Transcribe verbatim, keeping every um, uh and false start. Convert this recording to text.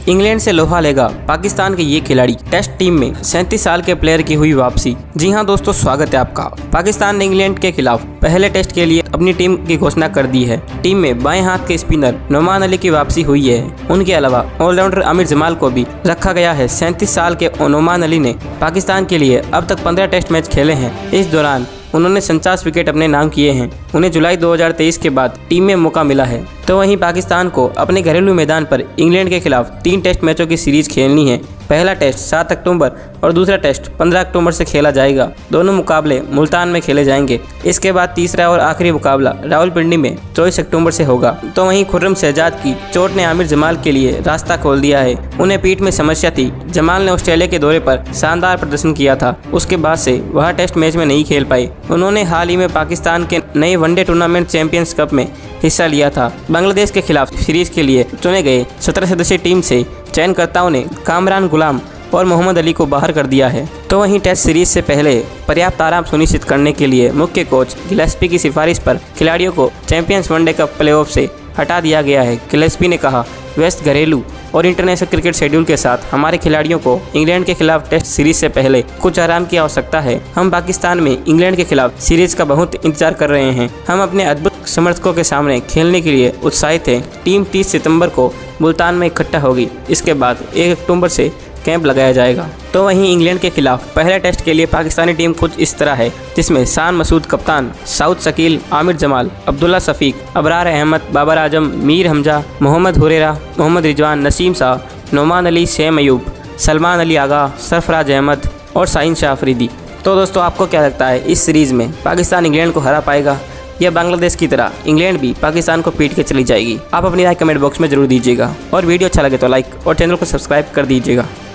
England से लोहा लेगा पाकिस्तान के ये खिलाड़ी। टेस्ट टीम में सैंतीस साल के प्लेयर की हुई वापसी। जी हां दोस्तों, स्वागत है आपका। पाकिस्तान ने इंग्लैंड के खिलाफ पहले टेस्ट के लिए अपनी टीम की घोषणा कर दी है। टीम में बाएं हाथ के स्पिनर नोमान अली की वापसी हुई है। उनके अलावा ऑलराउंडर आमिर जमाल को भी रखा गया है। सैंतीस साल के नोमान अली ने पाकिस्तान के लिए अब तक पंद्रह टेस्ट मैच खेले हैं। इस दौरान उन्होंने उनचास विकेट अपने नाम किए हैं। उन्हें जुलाई दो हज़ार तेईस के बाद टीम में मौका मिला है। तो वहीं पाकिस्तान को अपने घरेलू मैदान पर इंग्लैंड के खिलाफ तीन टेस्ट मैचों की सीरीज खेलनी है। पहला टेस्ट सात अक्टूबर और दूसरा टेस्ट पंद्रह अक्टूबर से खेला जाएगा। दोनों मुकाबले मुल्तान में खेले जाएंगे। इसके बाद तीसरा और आखिरी मुकाबला रावलपिंडी में चौबीस अक्टूबर से होगा। तो वहीं खुर्रम शहजाद की चोट ने आमिर जमाल के लिए रास्ता खोल दिया है। उन्हें पीठ में समस्या थी। जमाल ने ऑस्ट्रेलिया के दौरे पर शानदार प्रदर्शन किया था। उसके बाद से वह टेस्ट मैच में नहीं खेल पाए। उन्होंने हाल ही में पाकिस्तान के नए वनडे टूर्नामेंट चैंपियंस कप में हिस्सा लिया था। बांग्लादेश के खिलाफ सीरीज के लिए चुने गए सत्रह सदस्यीय टीम से चयनकर्ताओं ने कामरान गुलाम और मोहम्मद अली को बाहर कर दिया है। तो वहीं टेस्ट सीरीज से पहले पर्याप्त आराम सुनिश्चित करने के लिए मुख्य कोच गिलेस्पी की सिफारिश पर खिलाड़ियों को चैंपियंस वनडे कप प्लेऑफ से हटा दिया गया है। गिलेस्पी ने कहा, व्यस्त घरेलू और इंटरनेशनल क्रिकेट शेड्यूल के साथ हमारे खिलाड़ियों को इंग्लैंड के खिलाफ टेस्ट सीरीज से पहले कुछ आराम की आवश्यकता है। हम पाकिस्तान में इंग्लैंड के खिलाफ सीरीज का बहुत इंतजार कर रहे हैं। हम अपने अद्भुत समर्थकों के सामने खेलने के लिए उत्साहित हैं। टीम तीस सितंबर को मुल्तान में इकट्ठा होगी। इसके बाद एक अक्टूबर से कैंप लगाया जाएगा। तो वहीं इंग्लैंड के खिलाफ पहले टेस्ट के लिए पाकिस्तानी टीम कुछ इस तरह है, जिसमें शान मसूद कप्तान, साउद शकील, आमिर जमाल, अब्दुल्ला शफीक, अबरार अहमद, बाबर आजम, मीर हमजा, मोहम्मद हुरेरा, मोहम्मद रिजवान, नसीम शाह, नोमान अली, शेम अयूब, सलमान अली आगा, सरफराज अहमद और शाहीन शाह अफरीदी। तो दोस्तों, आपको क्या लगता है, इस सीरीज़ में पाकिस्तान इंग्लैंड को हरा पाएगा या बांग्लादेश की तरह इंग्लैंड भी पाकिस्तान को पीट के चली जाएगी? आप अपनी राय कमेंट बॉक्स में जरूर दीजिएगा और वीडियो अच्छा लगे तो लाइक और चैनल को सब्सक्राइब कर दीजिएगा।